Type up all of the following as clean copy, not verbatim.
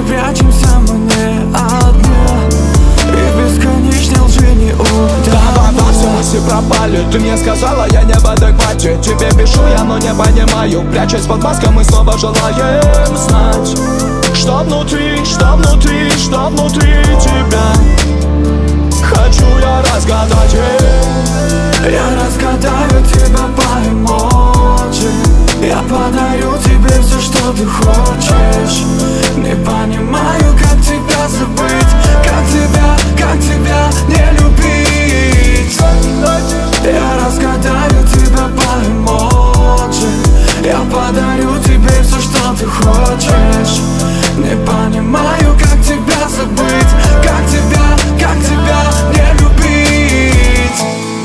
прячемся мы не одни, и бесконечной лжи не утонуть. Все мысли пропали, ты мне сказала, я не в адеквате. Тебе пишу я, но не понимаю. Прячась под маской, мы снова желаем знать, что внутри, что внутри, что внутри тебя. Хочу я разгадать. Я разгадаю тебя по эмоджи. Я подарю тебе все, что ты хочешь. Не понимаю, как тебя забыть, как тебя не любить. Я разгадаю тебя по эмоджи. Я подарю тебе все, что ты хочешь. Не понимаю, как тебя забыть, как тебя не любить.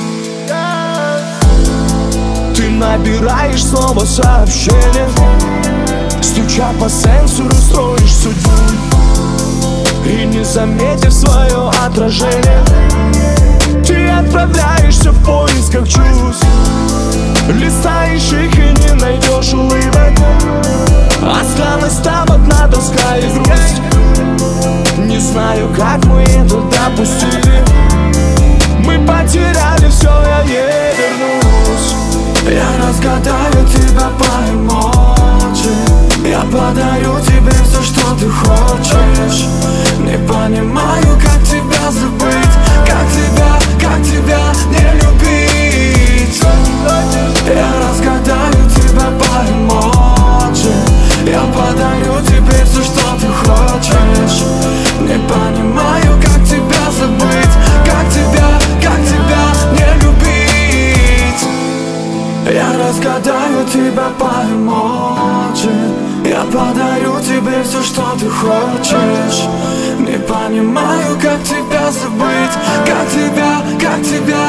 Ты набираешь снова сообщение, стуча по сенсору, строишь судьбу. И не заметив свое отражение, ты отправляешься в поисках чувств. Листаешь их и не найдешь улыбок. Осталась там одна тоска и грусть. Не знаю, как мы это допустили. Мы потеряли все, я не вернусь. Я разгадаю тебя по эмоджи. Я подарю тебе все, что ты хочешь. Не понимаю, как тебя забыть, как тебя не любить. Я разгадаю тебя по эмоджи. Я подарю тебе все, что ты хочешь. Не понимаю, как тебя забыть, как тебя не любить. Я разгадаю тебя по эмоджи. Я подарю тебе все, что ты хочешь. Не понимаю, как тебя забыть, как тебя